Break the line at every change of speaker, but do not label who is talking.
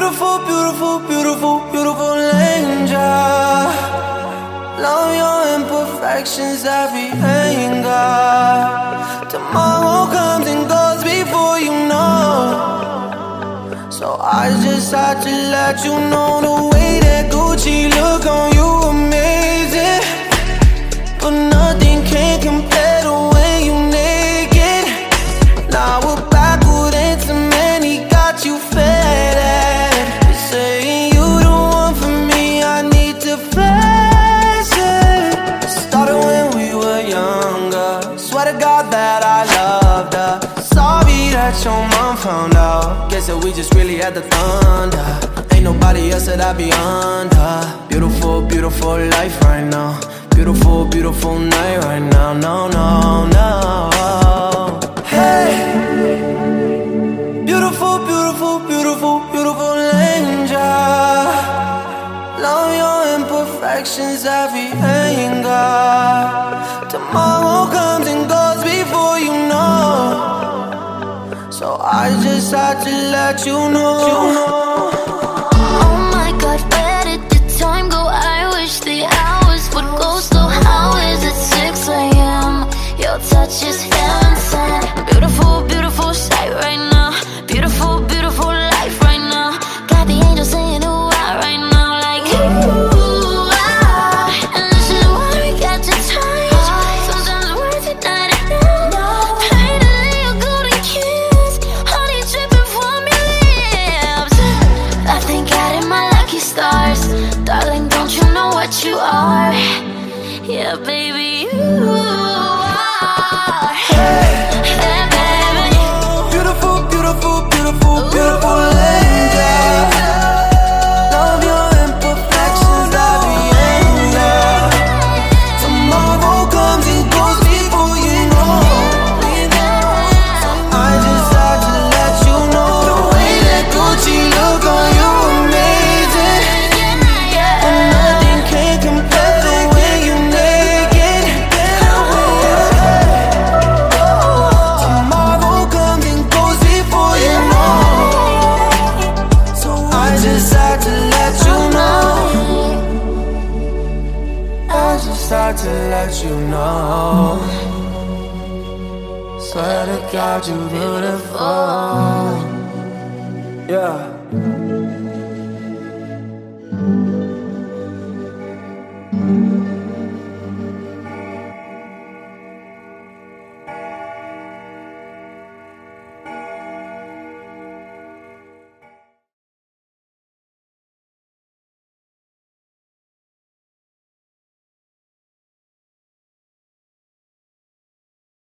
Beautiful, beautiful, beautiful, beautiful angel. Love your imperfections, every anger. Tomorrow comes and goes before you know. So I just had to let you know the way that Gucci look on you amazing. But nothing can compare to when you naked. Now we're backwood and cement, he got you faded. Saying you the one for me, I need to flex it. Started when we were younger. Swear to God that I loved her. Sorry that your mom found out. Guess that we just really had the thunder. Ain't nobody else that I be under. Beautiful, beautiful life right now. Beautiful, beautiful night right now. No, no, no. Hey, beautiful, beautiful, beautiful, beautiful angel. Love your imperfections, every anger. Tomorrow comes and goes before you know. So I just had to let you know.
Oh my God, where did the time go? I wish the hours would go slow. How is it 6 a.m.? Your touch is heaven sent. Beautiful, beautiful sight right now. Beautiful, beautiful life right now. Got the angels saying ooh ah right now. Like ooh ah. And this is why we got to touch. Sometimes words are not enough. Pain to lay a golden kiss. Honey dripping from your lips. I thank God in my lucky stars. Darling, don't you know what you are? Yeah, baby, you are. Hey, baby.
Beautiful, beautiful, beautiful, beautiful angel. Love your imperfections, every anger. Tomorrow comes and goes before you know. I just had to let you know the way that Gucci look on you amazing. And nothing can compare to when you naked. Tomorrow comes and goes before you know. So I just had to let you know. I just had to let you know. Swear to God, you're beautiful. Yeah.